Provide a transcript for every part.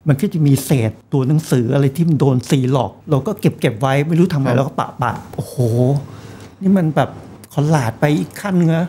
มันก็จะมีเศษตัวหนังสืออะไรที่มันโดนซีหลอกเราก็เก็บไว้ไม่รู้ทำไงแล้วก็ปะโอ้โหนี่มันแบบคอลลาจไปอีกขั้นนึงนะ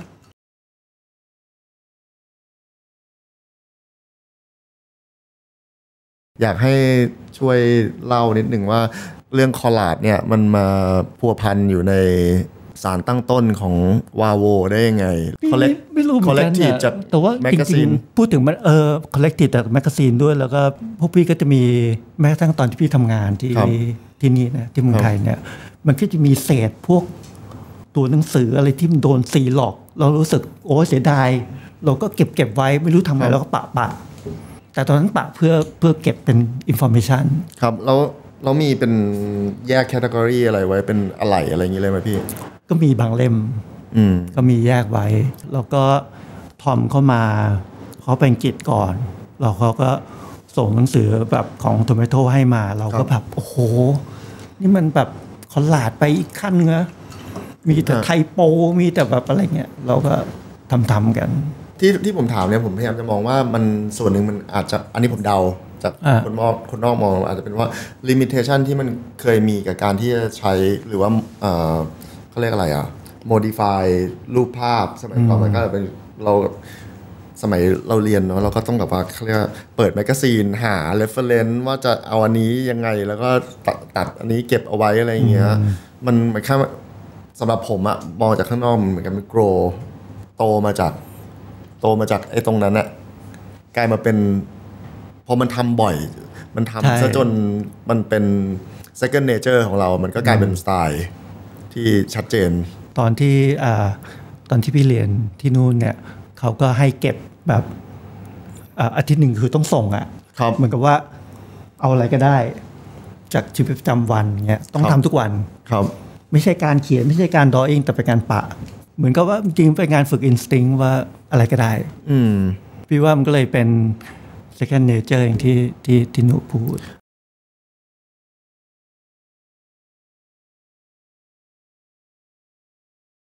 อยากให้ช่วยเล่านิดหนึ่งว่าเรื่องคอลลาจเนี่ยมันมาพัวพันอยู่ในสารตั้งต้นของวาโวได้ยังไงไม่รู้เหมือนกันนะแต่ว่าจริงๆพูดถึงมันcollective แต่แมกกาซีนด้วยแล้วก็พวกพี่ก็จะมีแม้กระทั่งตอนที่พี่ทำงานที่นี่นะที่เมืองไทยเนี่ยมันก็จะมีเศษพวกตัวหนังสืออะไรที่มันโดนซีหลอกเรารู้สึกโอ้เสียดายเราก็เก็บไว้ไม่รู้ทำไงแล้วก็ปะแต่ตอนนั้นปะเพื่อเก็บเป็น information ครับแล้วมีเป็นแยกแคตตากรีอะไรไว้เป็นอะไหล่อะไรอย่างนี้เลยไหมพี่ก็มีบางเล่มก็มีแยกไว้แล้วก็ทอมเข้ามาเขาไปอังกฤษก่อนแล้วเขาก็ส่งหนังสือแบบของโทเมโตให้มาเราก็แบบโอ้โหนี่มันแบบคอลลาจไปอีกขั้นนึงนะมีแต่ไทโปมีแต่แบบอะไรเงี้ยเราก็ทำกันที่ผมถามเนี่ยผมพยายามจะมองว่ามันส่วนหนึ่งมันอาจจะอันนี้ผมเดาจากคนนอกมองอาจจะเป็นว่า limitation ที่มันเคยมีกับการที่จะใช้หรือว่าเขาเรียกอะไรmodify รูปภาพสมัยก่อนมันก็เป็นเราสมัยเราเรียนเนาะเราก็ต้องแบบว่าเขาเรียกเปิดแมกกาซีนหา reference ว่าจะเอาอันนี้ยังไงแล้วก็ตัดอันนี้เก็บเอาไว้อะไรอย่างเงี้ยมันเหมือนแค่สำหรับผมอะมองจากข้างนอกเหมือนกันมัน grow โตมาจากไอ้ตรงนั้นอะกลายมาเป็นพอมันทำบ่อยมันทำซะจนมันเป็น second nature ของเรามันก็กลายเป็นสไตล์ที่ชัดเจนตอนที่พี่เรียนที่นู่นเนี่ยเขาก็ให้เก็บแบบอาทิตย์หนึ่งคือต้องส่งเหมือนกับว่าเอาอะไรก็ได้จากชีวิตประจำวันเงี้ยต้องทำทุกวันครับไม่ใช่การเขียนไม่ใช่การดรออิ่งแต่เป็นการปะเหมือนกับว่าจริงๆเป็นการฝึก instinct ว่าอะไรก็ได้พี่ว่ามันก็เลยเป็น second nature อย่างที่หนูพูด